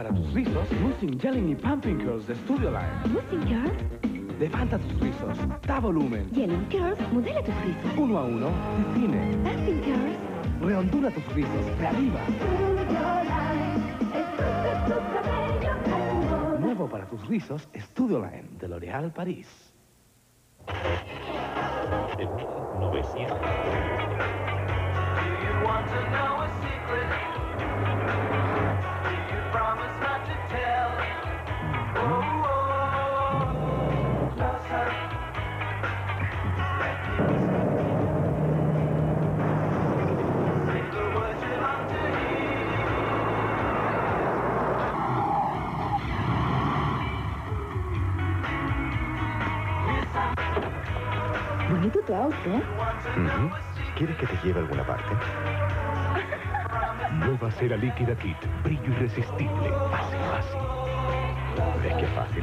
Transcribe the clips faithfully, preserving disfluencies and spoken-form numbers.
Para tus rizos, Moussing Jelly y Pumping Curls de Studio Line. Moussing Curls. Levanta tus rizos, da volumen. Jelly Curls, modela tus rizos. Uno a uno, define. Pumping Curls. Reondula tus rizos, reaviva. Nuevo para tus rizos, Studio Line de L'Oréal París. De mil novecientos. Bonito tu auto, ¿eh? Uh-huh. ¿Quieres que te lleve a alguna parte? Nueva cera líquida Kit. Brillo irresistible. Fácil, fácil. ¿Ves qué fácil?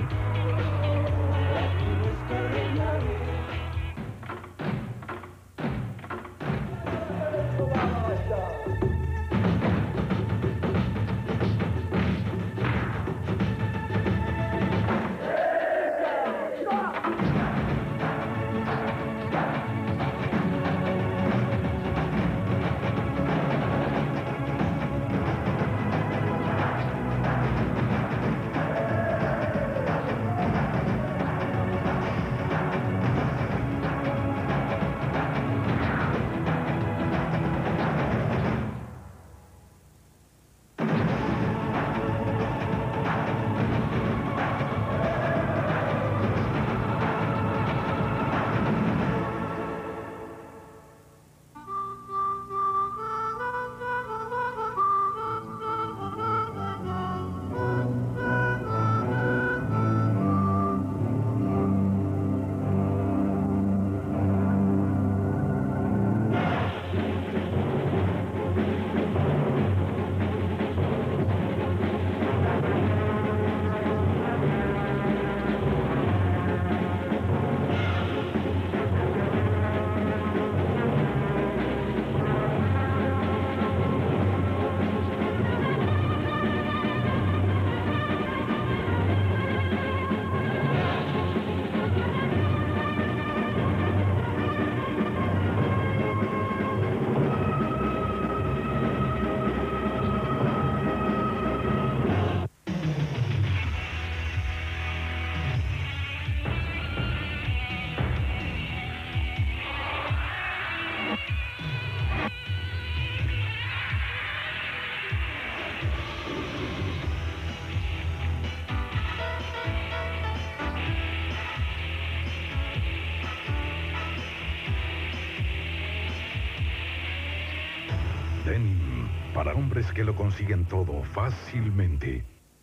Denim, para hombres que lo consiguen todo fácilmente.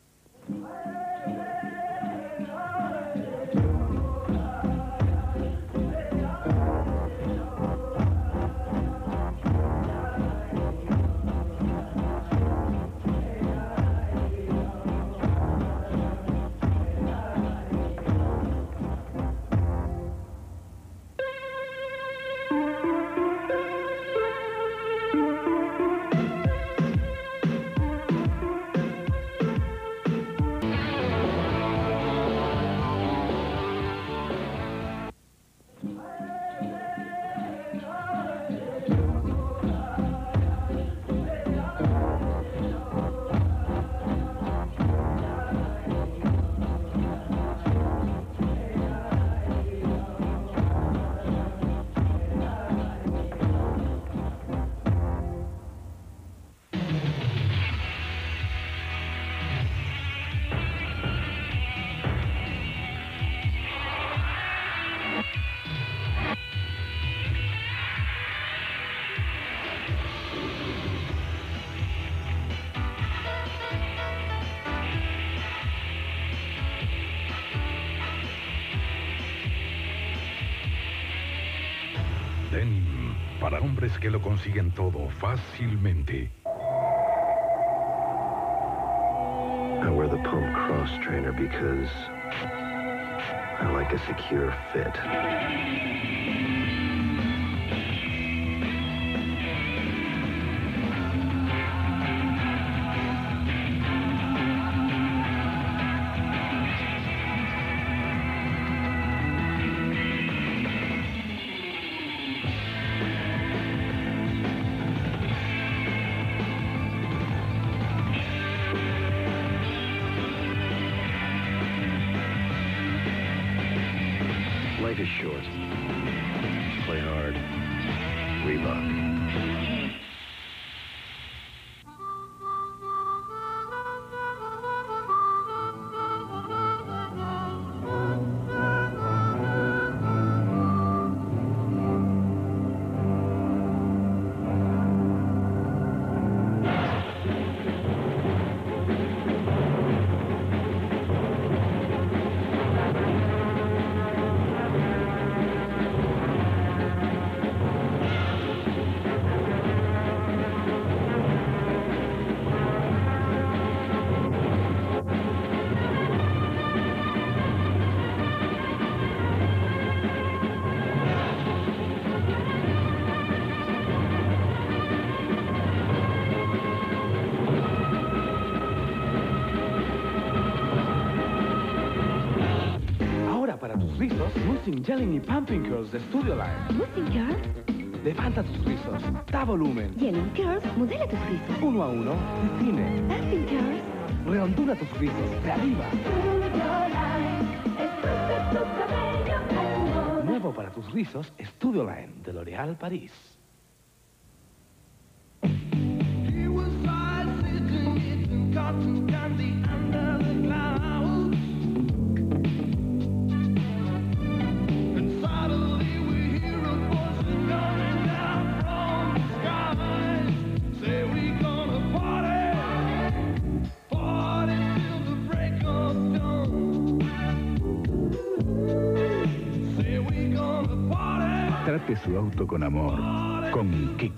Denim, para hombres que lo consiguen todo fácilmente. I wear the pump cross trainer because I like a secure fit. Life is short. Play hard. Reebok. Para tus rizos, Moussing Gelling y Pumping Curls de Studio Line. Moussing Curls. Levanta tus rizos, da volumen. Gelling Curls, modela tus rizos. Uno a uno, define. Pumping Curls. Reondula tus rizos, de arriba. Nuevo para tus rizos, Studio Line de L'Oréal París. Trate su auto con amor, con Kit.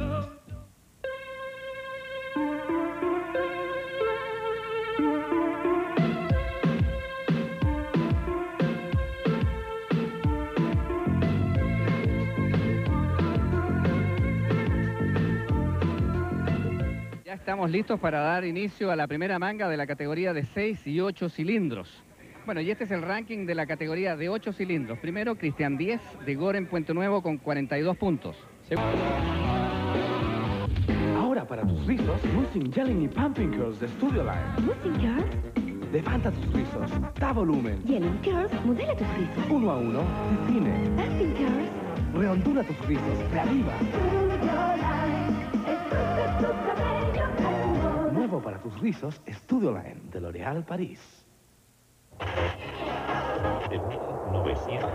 Ya estamos listos para dar inicio a la primera manga de la categoría de seis y ocho cilindros. Bueno, y este es el ranking de la categoría de ocho cilindros. Primero, Cristian diez, de Goren Puente Nuevo, con cuarenta y dos puntos. Ahora para tus rizos, Moussing Gelling y Pumping Curls de Studio Line. Moussing Curls. Levanta tus rizos, da volumen. Gelling Curls, modela tus rizos. Uno a uno, define. Pumping Curls. Reondula tus rizos, de arriba. Nuevo para tus rizos, Studio Line de L'Oréal París. De mil novecientos.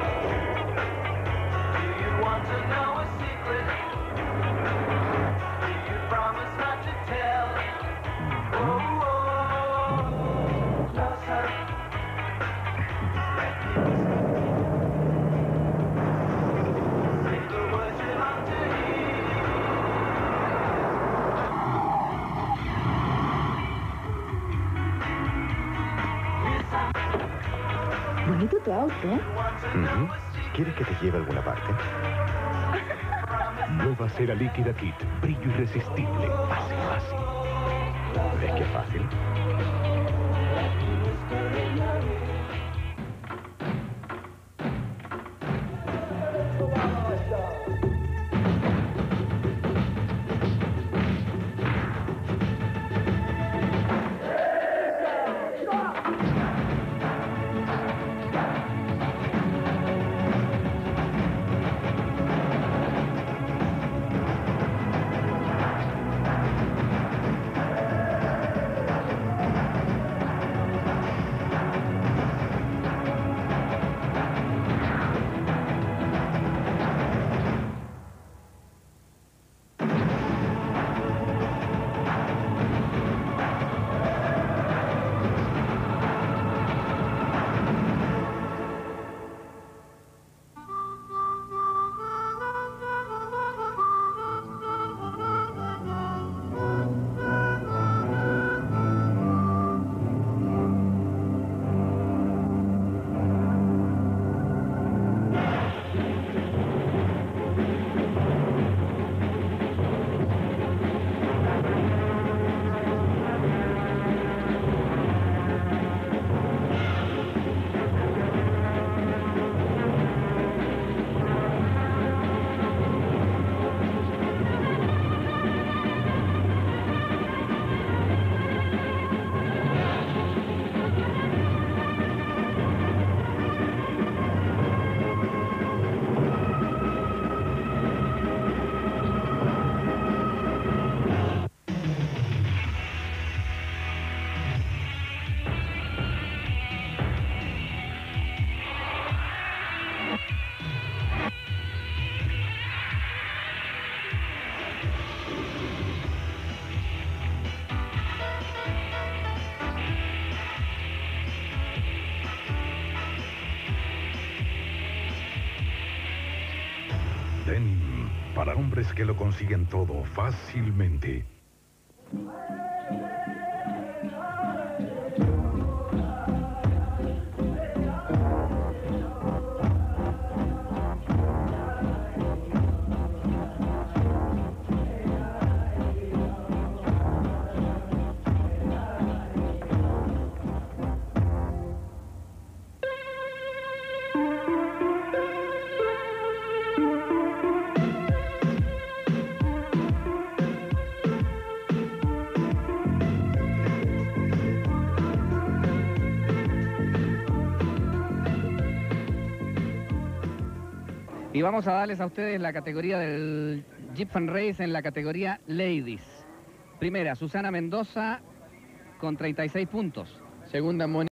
Bonito tu auto, ¿eh? Uh-huh. ¿Quieres que te lleve a alguna parte? Nueva cera líquida Kit. Brillo irresistible. Fácil, fácil. ¿Ves qué fácil? Zen, para hombres que lo consiguen todo fácilmente. Y vamos a darles a ustedes la categoría del Jeep Fan Race en la categoría Ladies. Primera, Susana Mendoza con treinta y seis puntos. Segunda, Mónica.